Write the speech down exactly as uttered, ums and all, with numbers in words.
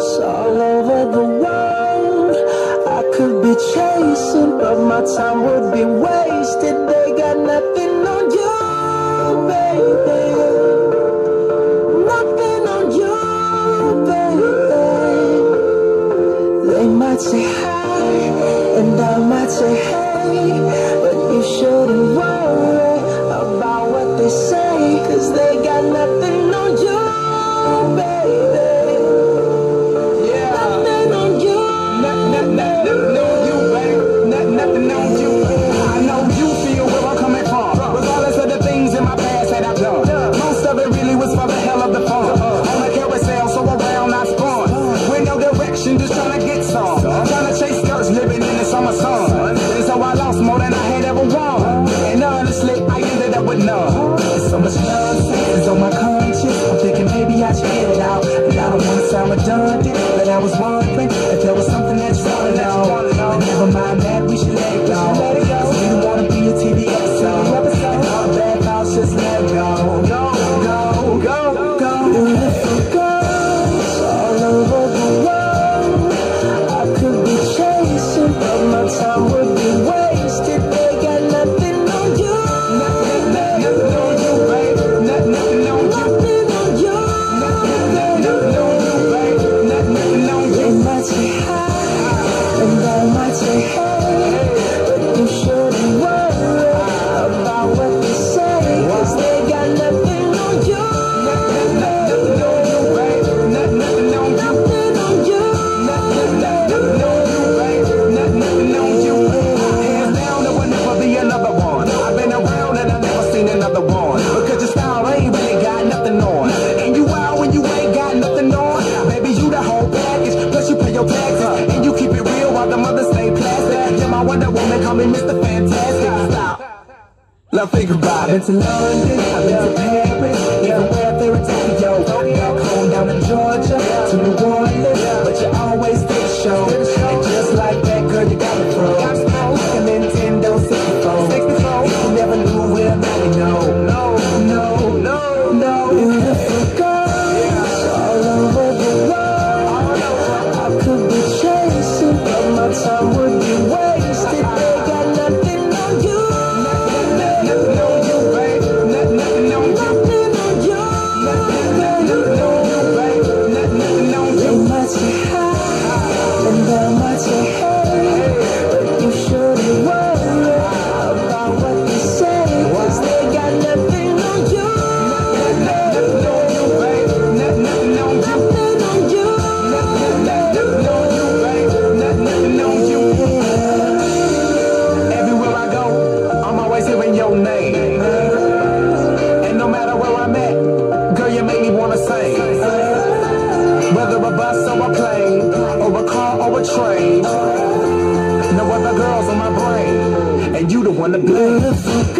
girls all over the world I could be chasing, but my time would be wasted. They got nothing on you, baby. Nothing on you, baby. They might say hi, and I might say hey, but you shouldn't worry about what they say, 'cause they got nothing on you, baby. Yeah. Nothing on you. Nothing, nothing, nothing on you, baby. Nothing, nothing on you. I know you feel where I'm coming from, regardless of the things in my past that I've done. Most of it really was for the hell of the fun. On the carousel, so around I spun. With no direction, just trying to get some. Trying to chase skirts, living in the summer sun. And so I lost more than I had ever won. And honestly, I ended up with none. There's so much nonsense on my conscience. I'm thinking maybe I should get it out. And I don't want to sound redundant, but I was wondering if there was something that you wanna know. But never mind that, we should let it go. Cause we don't wanna be a T V episode. And all the bad thoughts, just let it go. Go, go, go, go. Beautiful girls all over the world I could be chasing, but my time would be wasted. They got nothing on you. Nothing, nothing on you, babe. Nothing, nothing on you. Nothing on you. Nothing, nothing on you, babe. Nothing, nothing on you. They might say hi, and I might say hey, but you shouldn't worry about what they say, 'cause they got nothing on you. Nothing, nothing on you, babe. Nothing, nothing on you. Nothing on you. Nothing, nothing on you, babe. Nothing, nothing on you. Hands down, there will never be another one. I've been around and I've never seen another one. Because your style ain't really got nothing on. And you out when you ain't got nothing on. Baby, you the whole package. Plus you pay your taxes. And you keep it real while the mothers stay plastic. Yeah, my Wonder Woman, call me Mister Fantastic. Stop. Now think about it. I've been to London, I've been to Paris, even where there in Tokyo. Back home down in Georgia, to New Orleans, but you always did a show. And just like that, girl, you got a pro. Like a Nintendo sixty-four. If you never knew, well, now you know. No, no, no, no. Beautiful girls all over the world I could be chasing, but my time would be wasted. They got nothing on you. Nothing on you, babe. Nothing, nothing on you. Nothing on you. Nothing, nothing on you, babe. Nothing, nothing on you. They might say hi, and I might say hey, but you shouldn't worry about what they say, 'cause they got nothing on you. Nothing on you, babe. Nothing, nothing on you. Nothing on you. Nothing, nothing on you, babe. Nothing, nothing on you. Everywhere I go, I'm always hearing your name. And no matter where I'm at, girl, you make me wanna sing. Whether a bus or a plane, or a car or a train, no other girls on my brain, and you the one to blame. Beautiful